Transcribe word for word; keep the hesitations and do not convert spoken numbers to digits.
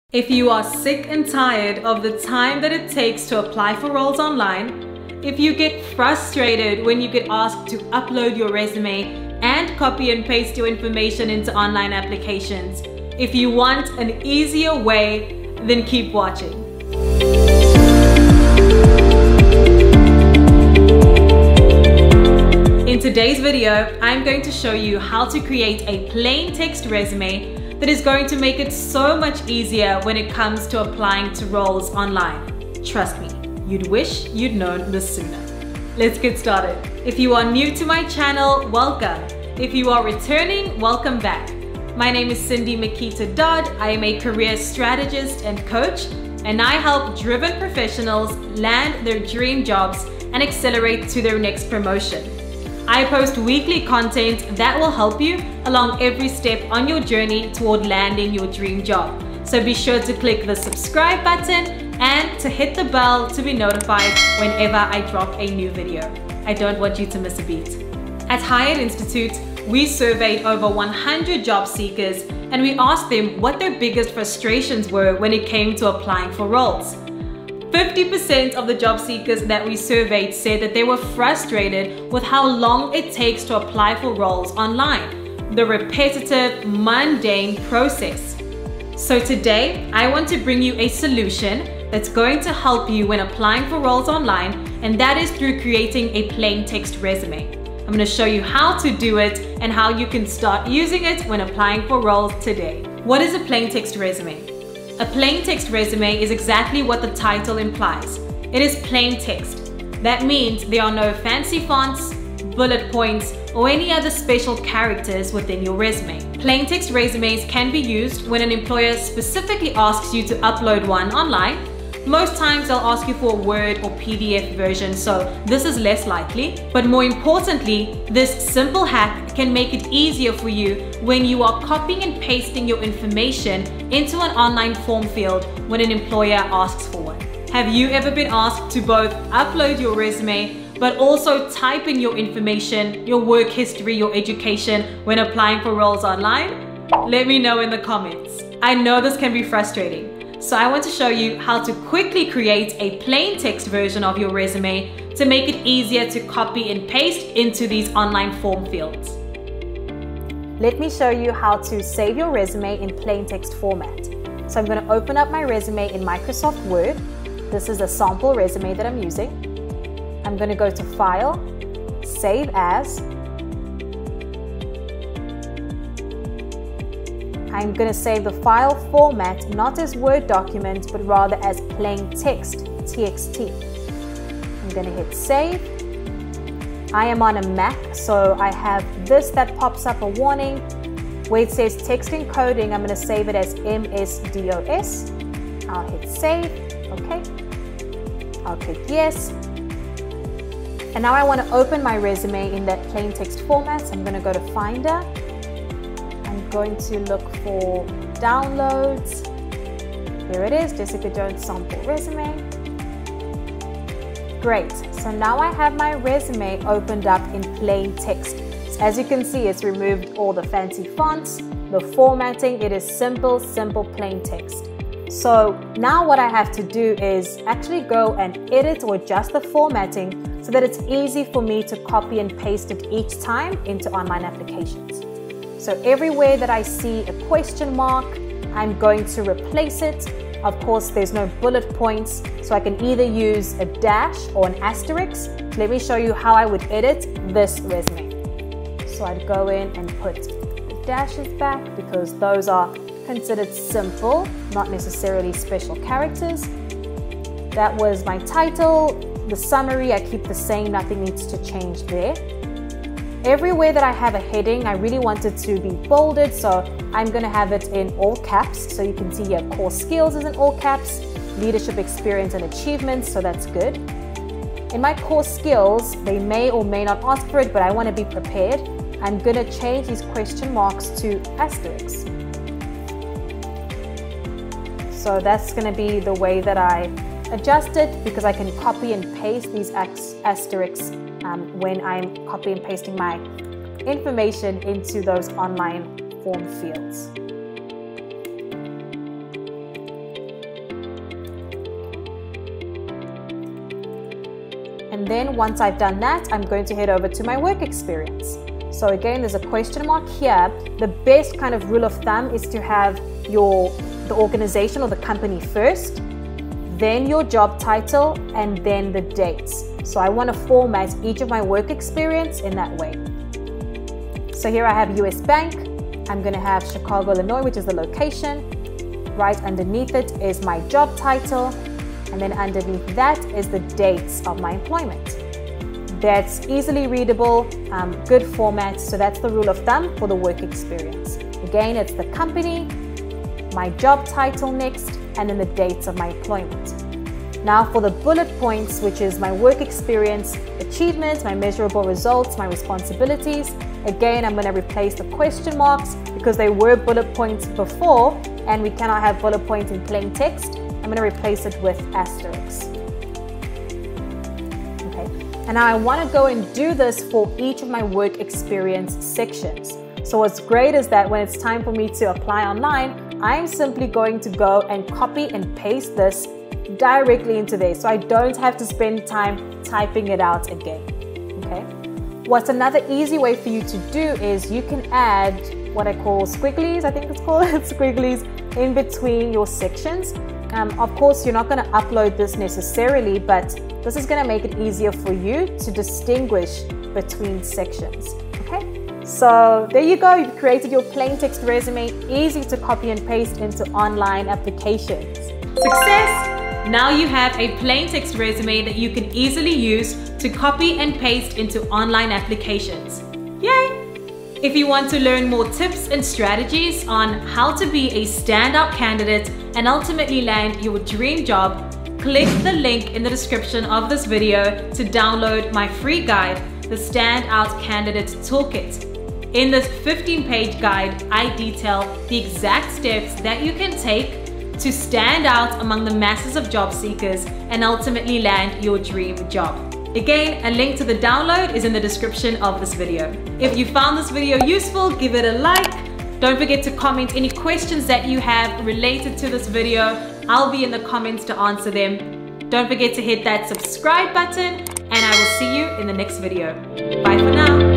If you are sick and tired of the time that it takes to apply for roles online, if you get frustrated when you get asked to upload your resume and copy and paste your information into online applications, if you want an easier way, then keep watching. In today's video, I'm going to show you how to create a plain text resume that is going to make it so much easier when it comes to applying to roles online. Trust me, you'd wish you'd known this sooner. Let's get started. If you are new to my channel, welcome. If you are returning, welcome back. My name is Cindy Makita Dodd. I am a career strategist and coach, and I help driven professionals land their dream jobs and accelerate to their next promotion. I post weekly content that will help you along every step on your journey toward landing your dream job. So be sure to click the subscribe button and to hit the bell to be notified whenever I drop a new video. I don't want you to miss a beat. At Hired Institute, we surveyed over one hundred job seekers and we asked them what their biggest frustrations were when it came to applying for roles. fifty percent of the job seekers that we surveyed said that they were frustrated with how long it takes to apply for roles online, the repetitive, mundane process. So today, I want to bring you a solution that's going to help you when applying for roles online, and that is through creating a plain text resume. I'm going to show you how to do it and how you can start using it when applying for roles today. What is a plain text resume? A plain text resume is exactly what the title implies. It is plain text. That means there are no fancy fonts, bullet points, or any other special characters within your resume. Plain text resumes can be used when an employer specifically asks you to upload one online. Most times they'll ask you for a Word or P D F version, so this is less likely. But more importantly, this simple hack can make it easier for you when you are copying and pasting your information into an online form field when an employer asks for one. Have you ever been asked to both upload your resume but also type in your information, your work history, your education when applying for roles online? Let me know in the comments. I know this can be frustrating. So I want to show you how to quickly create a plain text version of your resume to make it easier to copy and paste into these online form fields. Let me show you how to save your resume in plain text format. So I'm going to open up my resume in Microsoft Word. This is a sample resume that I'm using. I'm going to go to File, Save As. I'm going to save the file format not as Word document, but rather as plain text, T X T. I'm going to hit save. I am on a Mac, so I have this that pops up a warning where it says text encoding. I'm going to save it as M S D O S. I'll hit save. Okay. I'll click yes. And now I want to open my resume in that plain text format. So I'm going to go to Finder. I'm going to look for downloads. Here it is, Jessica Jones sample resume. Great, so now I have my resume opened up in plain text. So as you can see, it's removed all the fancy fonts, the formatting. It is simple, simple plain text. So now what I have to do is actually go and edit or adjust the formatting so that it's easy for me to copy and paste it each time into online applications. So everywhere that I see a question mark, I'm going to replace it. Of course, there's no bullet points, so I can either use a dash or an asterisk. So let me show you how I would edit this resume. So I'd go in and put the dashes back because those are considered simple, not necessarily special characters. That was my title. The summary, I keep the same, nothing needs to change there. Everywhere that I have a heading, I really want it to be bolded, so I'm going to have it in all caps. So you can see here, core skills is in all caps, leadership experience and achievements, so that's good. In my core skills, they may or may not ask for it, but I want to be prepared. I'm going to change these question marks to asterisks. So that's going to be the way that I adjust it, because I can copy and paste these asterisks Um, when I'm copy and pasting my information into those online form fields. And then once I've done that, I'm going to head over to my work experience. So again, there's a question mark here. The best kind of rule of thumb is to have your the organization or the company first, then your job title, and then the dates. So I want to format each of my work experience in that way. So here I have U S Bank. I'm going to have Chicago, Illinois, which is the location. Right underneath it is my job title. And then underneath that is the dates of my employment. That's easily readable, um, good format. So that's the rule of thumb for the work experience. Again, it's the company, my job title next, and then the dates of my employment. Now for the bullet points, which is my work experience, achievements, my measurable results, my responsibilities. Again, I'm going to replace the question marks because they were bullet points before, and we cannot have bullet points in plain text. I'm going to replace it with asterisks. Okay, and now I want to go and do this for each of my work experience sections. So what's great is that when it's time for me to apply online, I'm simply going to go and copy and paste this directly into there, so I don't have to spend time typing it out again. Okay. What's another easy way for you to do is you can add what I call squigglies, I think it's called squigglies, in between your sections. Um, of course, you're not going to upload this necessarily, but this is going to make it easier for you to distinguish between sections. Okay. So there you go. You've created your plain text resume, easy to copy and paste into online applications. Success! Now you have a plain text resume that you can easily use to copy and paste into online applications. Yay! If you want to learn more tips and strategies on how to be a standout candidate and ultimately land your dream job, click the link in the description of this video to download my free guide, the Standout Candidate Toolkit. In this fifteen page guide, I detail the exact steps that you can take to stand out among the masses of job seekers and ultimately land your dream job. Again, a link to the download is in the description of this video. If you found this video useful, give it a like. Don't forget to comment any questions that you have related to this video. I'll be in the comments to answer them. Don't forget to hit that subscribe button, and I will see you in the next video. Bye for now.